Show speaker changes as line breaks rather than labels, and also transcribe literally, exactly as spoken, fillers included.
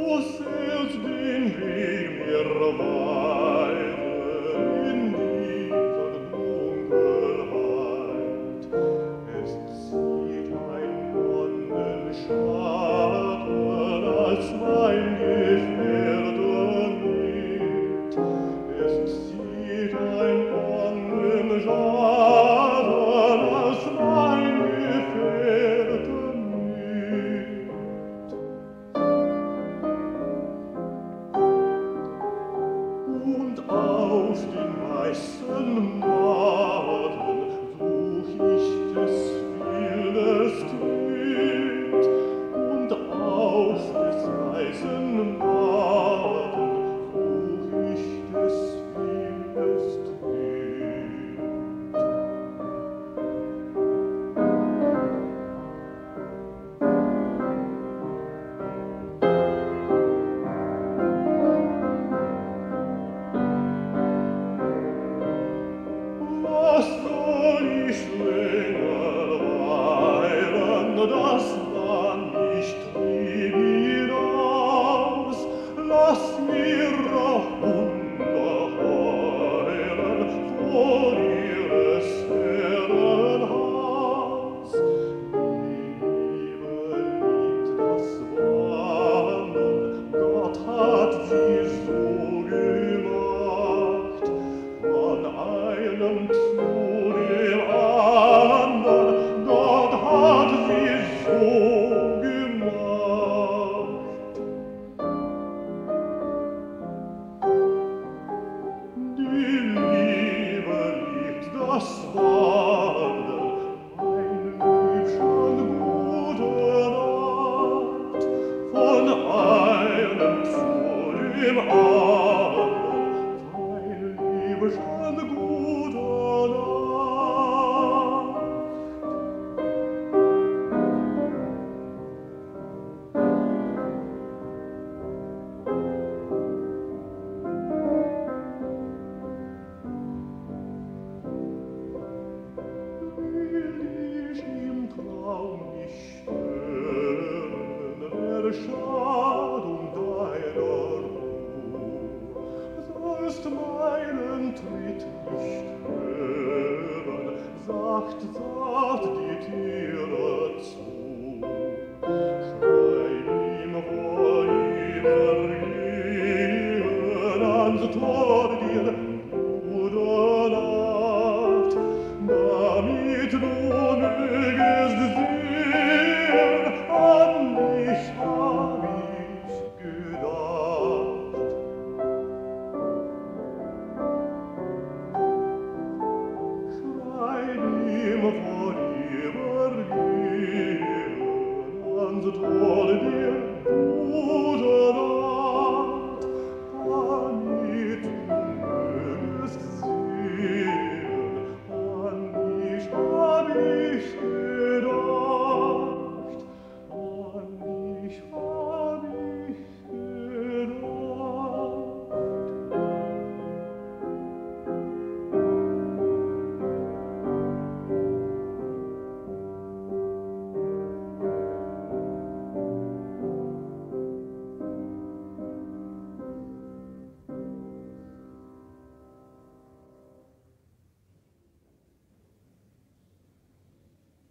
selbst den Weg mir weiter in dieser Dunkelheit. Es zieht ein Sonnenschatten als mein Gefährte mit. Es zieht ein Sonnenschatten als mein Gefährte mit. Und auf den weißen Maden such ich des Wildes Tritt, und auf des weißen Maden such ich des Wildes Tritt. Was soll ich länger weilen, das war nicht trieb hinaus. Lass mir auch ungeheuren vor ihres Herren Haus. Die Liebe liebt das Wandern, Gott hat sie so gemacht. Von einem zu dem andern, Gott hat sie so gemacht. Die Liebe liebt das Wandern, ein hübscher guter Nacht. Von einem zu dem andern, ein hübscher guter Nacht. Will ich im Traum nicht stören, werde Schadung deiner Ruhe, sollst meinen Tritt nicht hören, sagt zart die Tiere zu. Schreib ihm vor ihrer Gehen ans Tor